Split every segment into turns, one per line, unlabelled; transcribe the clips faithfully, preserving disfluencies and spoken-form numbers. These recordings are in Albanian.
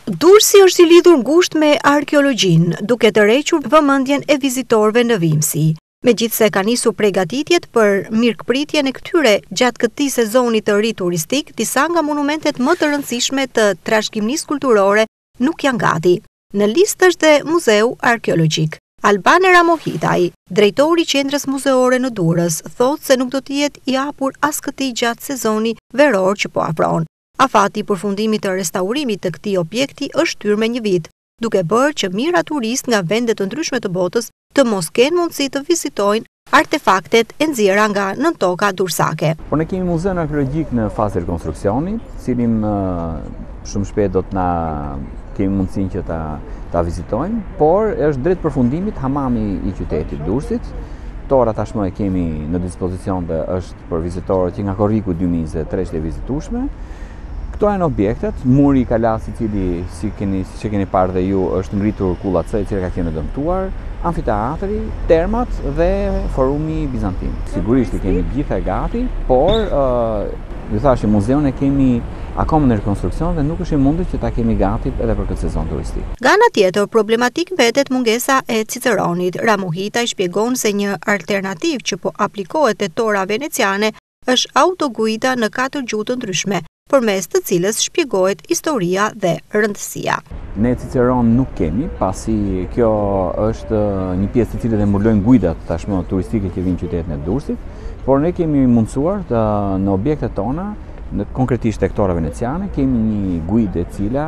Durrësi është i lidhur ngushtë me arkeologjinë, duke tërhequr vëmendjen e vizitorëve në Vimsi. Megjithse ka nisur përgatitjet për mirëpritjen e këtyre gjatë këtij sezoni të ri turistik, disa nga monumentet më të rëndësishme të trashëgimisë kulturore nuk janë gati. Në listë është dhe Muzeu Arkeologjik. Albane Ramohitaj, drejtori i qendrës muzeore në Durrës, thotë se nuk do të jetë i hapur as këtij gjatë sezoni veror që po afron. Afati i përfundimit të restaurimit të këtij objekti është shtyr me një vit, duke bërë që mijëra turistë nga vende të ndryshme të botës të mos kenë mundësi të vizitojnë artefaktet e nxjerra nga nëntoka durrësake.
Por ne kemi muzeun arkeologjik në fazë rekonstruksioni, cilin uh, shumë shpejt do të na kemi mundësinë që ta ta vizitojmë, por është drejt përfundimit hamami i qytetit Durrësit. Tora tashmë e kemi në dispozicion dhe është për vizitorët që nga korriku dy mijë e njëzet e tre është e vizitueshme. Këto janë objektet, muri i Kalas, i cili si keni si që keni parë dhe ju është ngritur kulla C, e cila ka qenë dëmtuar, amfiteatri, termat dhe forumi bizantin. Sigurisht i kemi gjitha gati, por uh, ju thashë muzeun e kemi akoma në rekonstruksion dhe nuk është i mundur që ta kemi gati edhe për këtë sezon turistik.
Nga ana tjetër, problematik mbetet mungesa e Ciceronit. Ramohitaj shpjegon se një alternativë që po aplikohet te tora veneciane është autoguida në katër gjuhë të ndryshme, përmes të cilës shpjegohet historia dhe rëndësia.
Ne Ciceron nuk kemi, pasi kjo është një pjesë të cilët e mbulojnë guidat tashmë turistike që vinë qytetin e Durrësit, por ne kemi mundësuar të, në objektet tona, në konkretisht tek tora veneciane, kemi një guide e cila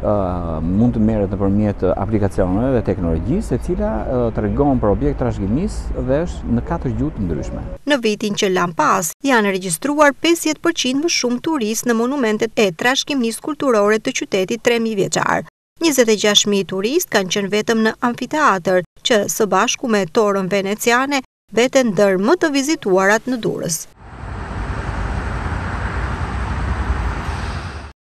uh, mund të merret nëpërmjet aplikacioneve dhe teknologjisë, e cila uh, tregon për objekt trashëgimisë dhe është në katër gjuhë të ndryshme.
Në vitin që lan pas, janë regjistruar pesëdhjetë përqind më shumë turistë në monumentet e trashëgimisë kulturore të qytetit tre mijë vjeçar. njëzet e gjashtë mijë turistë kanë qenë vetëm në amfiteatër, që së bashku me torën veneciane veten ndër më të vizituarat në Durrës.